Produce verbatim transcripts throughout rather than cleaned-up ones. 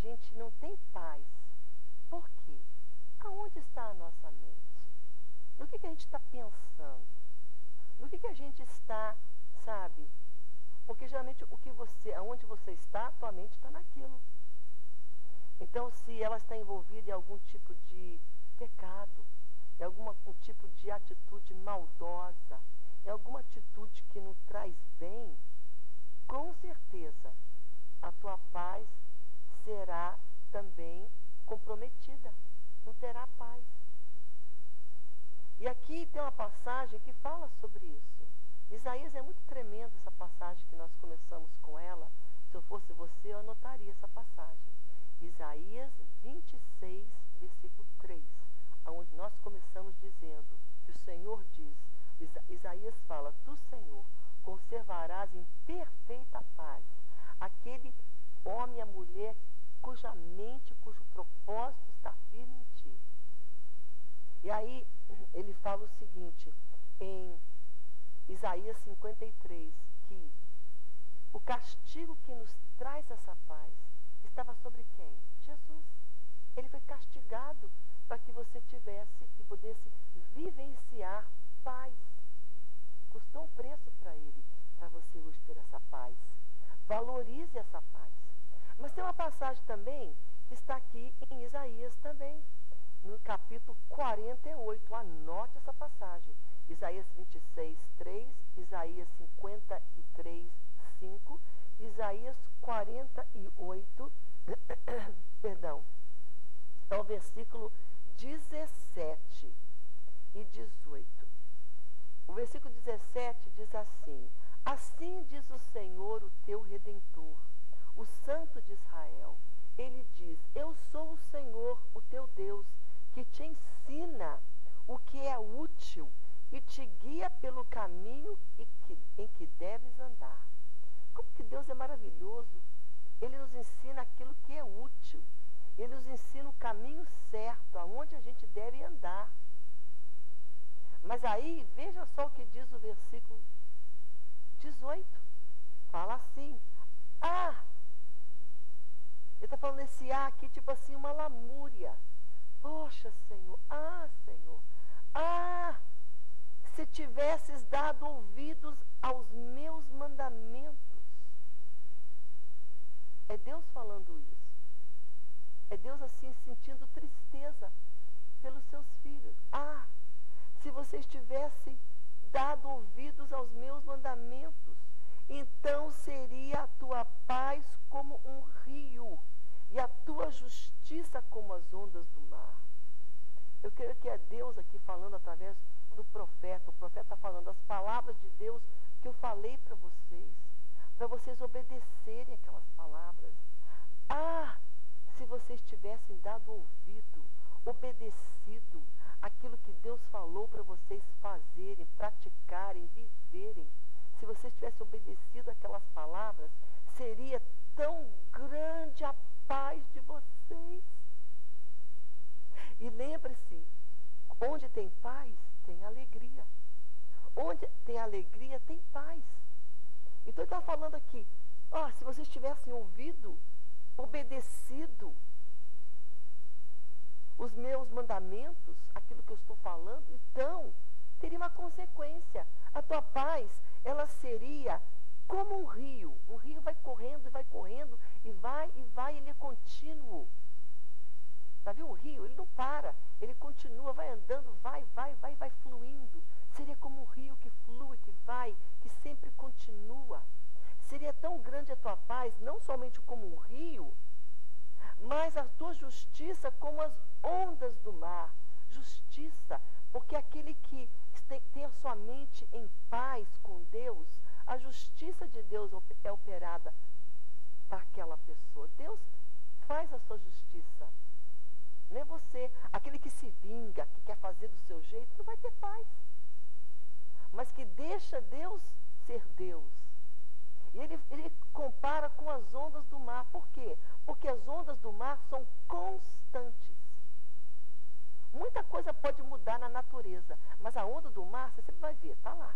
gente não tem paz. Por quê? Aonde está a nossa mente? No que, que a gente está pensando? No que, que a gente está, sabe? Porque geralmente o que você, aonde você está, tua mente está naquilo. Então, se ela está envolvida em algum tipo de pecado, em algum um tipo de atitude maldosa, em alguma atitude que não traz bem, com certeza a tua paz será também comprometida, não terá paz. E aqui tem uma passagem que fala sobre isso. Isaías é muito tremendo, essa passagem que nós começamos com ela. Se eu fosse você, eu anotaria essa passagem. Isaías vinte e seis, versículo três, onde nós começamos dizendo que o Senhor diz, Isaías fala, tu, Senhor, conservarás em perfeita paz aquele homem e a mulher cuja mente, cujo propósito está firme em ti. E aí ele fala o seguinte, em Isaías cinquenta e três, que o castigo que nos traz essa paz estava sobre quem? Jesus. Ele foi castigado para que você tivesse e pudesse vivenciar paz. Custou um preço para ele, para você hoje ter essa paz. Valorize essa paz. Mas tem uma passagem também que está aqui em Isaías também, no capítulo quarenta e oito. Anote essa passagem. Isaías vinte e seis, três, Isaías cinquenta e três, cinco, Isaías quarenta e oito, perdão, é o versículo dezessete e dezoito. O versículo dezessete diz assim, assim diz o Senhor, o teu Redentor, o Santo de Israel. Ele diz, eu sou o Senhor, o teu Deus, que te ensina o que é útil e te guia pelo caminho em que, em que deves andar. Como que Deus é maravilhoso. Ele nos ensina aquilo que é útil. Ele nos ensina o caminho certo, aonde a gente deve andar. Mas aí, veja só o que diz o versículo dezoito. Fala assim, ah! Ele está falando esse ah aqui, tipo assim, uma lamúria. Poxa, Senhor, ah, Senhor, ah! Se tivesses dado ouvidos aos meus mandamentos. É Deus falando isso. É Deus assim sentindo tristeza pelos seus filhos. Ah, se vocês tivessem dado ouvidos aos meus mandamentos, então seria a tua paz como um rio e a tua justiça como as ondas do mar. Eu creio que é Deus aqui falando através do profeta. O profeta está falando as palavras de Deus que eu falei para vocês, para vocês obedecerem aquelas palavras. Ah, se vocês tivessem dado ouvido, obedecido aquilo que Deus falou para vocês fazerem, praticarem, viverem, se vocês tivessem obedecido aquelas palavras, seria tão grande a paz de vocês. E lembre-se, onde tem paz, tem alegria. Onde tem alegria, tem paz. Então ele está falando aqui, ó, se vocês tivessem ouvido, obedecido os meus mandamentos, aquilo que eu estou falando, então teria uma consequência. A tua paz, ela seria como um rio. Um rio vai correndo e vai correndo e vai e vai, ele é contínuo. Tá vendo? O rio, ele não para, ele continua, vai andando, vai, vai, vai, vai fluindo. Seria como um rio que flui, que vai, que sempre continua. Seria tão grande a tua paz, não somente como um rio, mas a tua justiça como as ondas do mar. Justiça, porque aquele que tem, tem a sua mente em paz com Deus, a justiça de Deus é operada para aquela pessoa. Deus faz a sua justiça. Não é você, aquele que se vinga, que quer fazer do seu jeito, não vai ter paz. Mas que deixa Deus ser Deus. E ele, ele compara com as ondas do mar. Por quê? Porque as ondas do mar são constantes. Muita coisa pode mudar na natureza, mas a onda do mar, você sempre vai ver, está lá.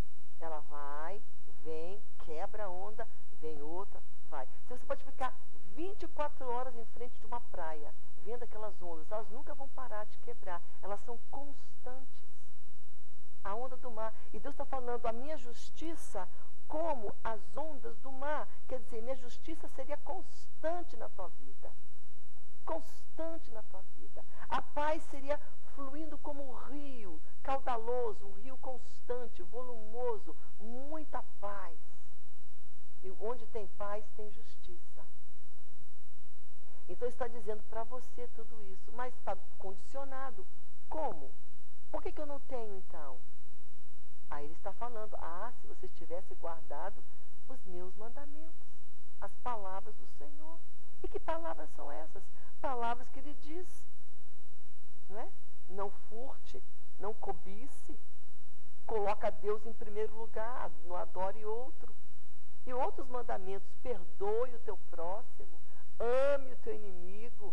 Ela vai, vem, quebra a onda, vem outra, vai. Você pode ficar vinte e quatro horas em frente de uma praia, vendo aquelas ondas. Elas nunca vão parar de quebrar. Elas são constantes. A onda do mar. E Deus está falando, a minha justiça como as ondas do mar. Quer dizer, minha justiça seria constante na tua vida. Constante na tua vida. A paz seria fluindo como um rio caudaloso, um rio constante, volumoso, muita paz. E onde tem paz, tem justiça. Então está dizendo para você tudo isso, mas está condicionado. Como? Por que, que eu não tenho então? Aí ele está falando, ah, se você tivesse guardado os meus mandamentos, as palavras do Senhor. E que palavras são essas? Palavras que ele diz, não é? Não furte, não cobice, coloca Deus em primeiro lugar, não adore outro. E outros mandamentos, perdoe o teu próximo, ame o teu inimigo,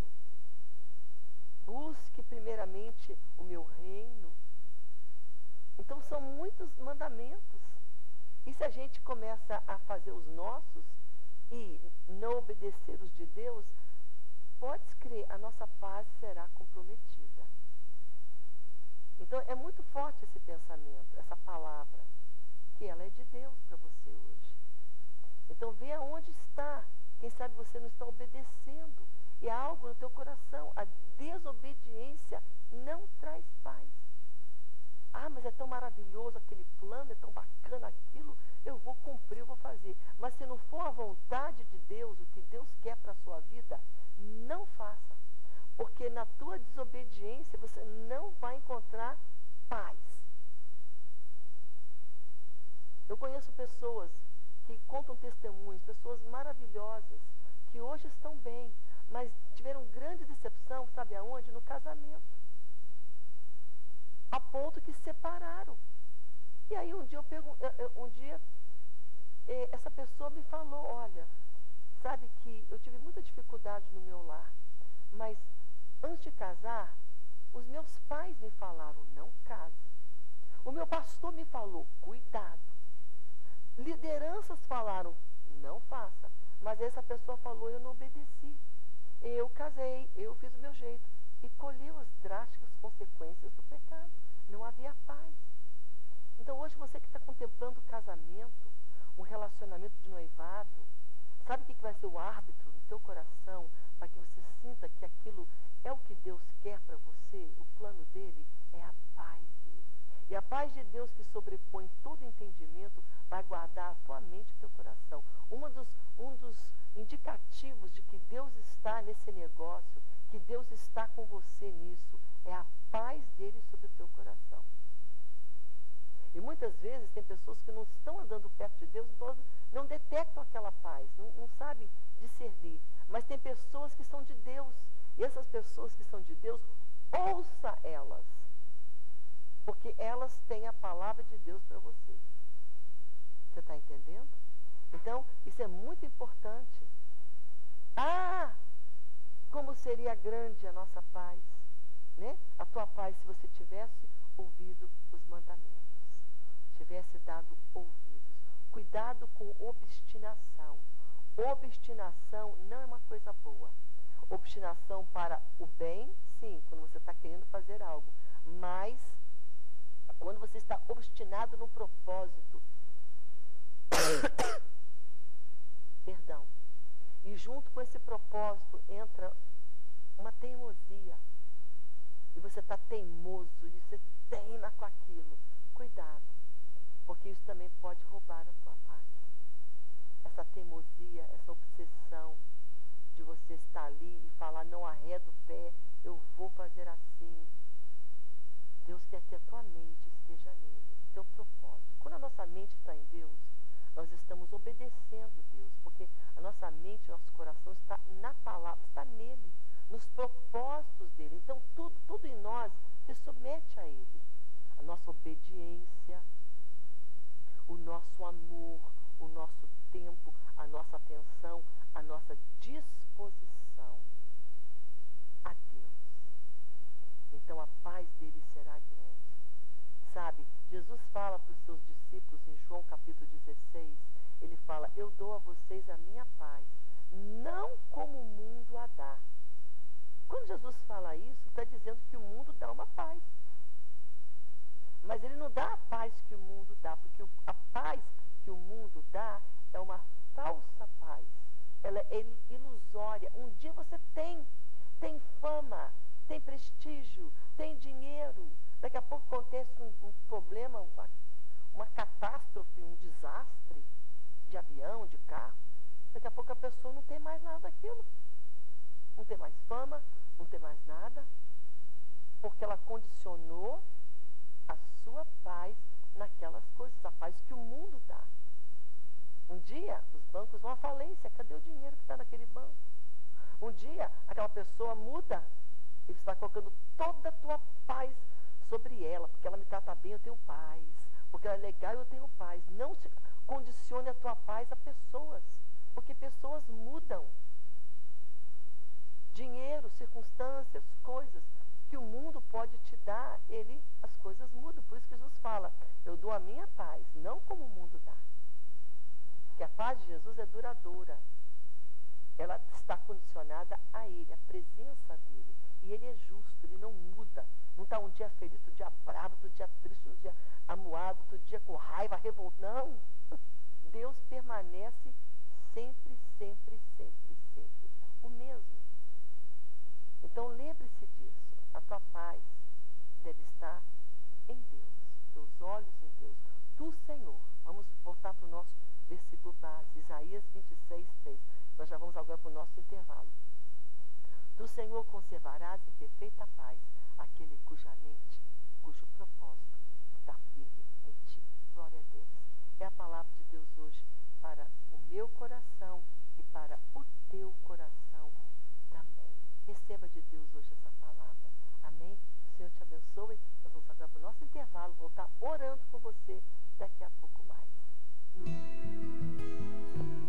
busque primeiramente o meu reino. Então são muitos mandamentos. E se a gente começa a fazer os nossos e não obedecer os de Deus, pode crer, a nossa paz será comprometida. Então é muito forte esse pensamento, essa palavra, que ela é de Deus para você hoje. Então vê aonde está. Quem sabe você não está obedecendo. E há algo no teu coração. A desobediência não traz paz. Ah, mas é tão maravilhoso aquele plano, é tão bacana aquilo, eu vou cumprir, eu vou fazer. Mas se não for a vontade de Deus, o que Deus quer para a sua vida, não faça. Porque na tua desobediência você não vai encontrar paz. Eu conheço pessoas que contam testemunhos, pessoas maravilhosas, que hoje estão bem, mas tiveram grande decepção, sabe aonde? No casamento. A ponto que se separaram. E aí um dia, eu pergun- um dia eh, essa pessoa me falou, olha, sabe que eu tive muita dificuldade no meu lar, mas antes de casar, os meus pais me falaram, não case. O meu pastor me falou, cuidado. Lideranças falaram, não faça. Mas essa pessoa falou, eu não obedeci. Eu casei, eu fiz o meu jeito. E colheu as drásticas consequências do pecado. Não havia paz. Então hoje você que está contemplando o casamento, um relacionamento de noivado, sabe o que, que vai ser o árbitro no teu coração para que você sinta que aquilo é o que Deus quer para você? O plano dele é a paz dele. E a paz de Deus que sobrepõe todo entendimento vai guardar a tua mente e o teu coração. Uma dos, um dos indicativos de que Deus está nesse negócio, que Deus está com você nisso, é a paz dele sobre o teu coração. E muitas vezes tem pessoas que não estão andando perto de Deus, então não detectam aquela paz, não, não sabem discernir. Mas tem pessoas que são de Deus. E essas pessoas que são de Deus, ouça elas. Porque elas têm a palavra de Deus para você. Você está entendendo? Então, isso é muito importante. Ah, como seria grande a nossa paz, né? A tua paz se você tivesse ouvido os mandamentos. Tivesse dado ouvidos. Cuidado com obstinação. Obstinação não é uma coisa boa. Obstinação para o bem, sim, quando você está querendo fazer algo. Mas, quando você está obstinado no propósito, perdão, e junto com esse propósito entra uma teimosia, e você está teimoso, e você teima com aquilo, cuidado, porque isso também pode roubar a tua paz. Essa teimosia, essa obsessão de você estar ali e falar, não arredo o pé, eu vou fazer assim. Deus quer que a tua mente esteja nele, teu propósito. Quando a nossa mente está em Deus, nós estamos obedecendo Deus, porque a nossa mente, nosso coração está na palavra, está nele, nos propósitos dele. Então tudo, tudo em nós se submete a ele. A nossa obediência, o nosso amor, o nosso tempo, a nossa atenção, a nossa disposição a Deus. Então a paz dele será grande. Sabe, Jesus fala para os seus discípulos em João capítulo dezesseis, ele fala, eu dou a vocês a minha paz, não como o mundo a dá. Quando Jesus fala isso, ele está dizendo que o mundo dá uma paz. Mas ele não dá a paz que o mundo dá, porque a paz que o mundo dá é uma falsa paz. Ela é ilusória. Um dia você tem, tem fama, tem prestígio, tem dinheiro. Daqui a pouco acontece um, um problema, uma, uma catástrofe, um desastre de avião, de carro. Daqui a pouco a pessoa não tem mais nada daquilo. Não tem mais fama, não tem mais nada. Porque ela condicionou a sua paz naquelas coisas, a paz que o mundo dá. Um dia os bancos vão à falência, cadê o dinheiro que está naquele banco? Um dia aquela pessoa muda e você está colocando toda a tua paz sobre ela, porque ela me trata bem, eu tenho paz, porque ela é legal, eu tenho paz. Não se condicione a tua paz a pessoas, porque pessoas mudam. Dinheiro, circunstâncias, coisas que o mundo pode te dar, ele, as coisas mudam. Por isso que Jesus fala, eu dou a minha paz, não como o mundo dá. Que a paz de Jesus é duradoura. Ela está condicionada a Ele, a presença dEle. E Ele é justo, Ele não muda. Não está um dia feliz, outro dia bravo, outro dia triste, outro dia amuado, outro dia com raiva, revoltado. Não. Deus permanece sempre, sempre, sempre, sempre o mesmo. Então lembre-se disso. A tua paz deve estar em Deus. Teus olhos em Deus. Tu, Senhor. Vamos voltar para o nosso versículo base. Isaías vinte e seis, três. Nós já vamos agora para o nosso intervalo. Tu, Senhor, conservarás em perfeita paz aquele cuja mente, cujo propósito está firme em ti. Glória a Deus. É a palavra de Deus hoje para o meu coração e para o teu coração também. Receba de Deus hoje essa palavra. Amém? O Senhor te abençoe. Nós vamos agora para o nosso intervalo, voltar orando com você daqui a pouco mais.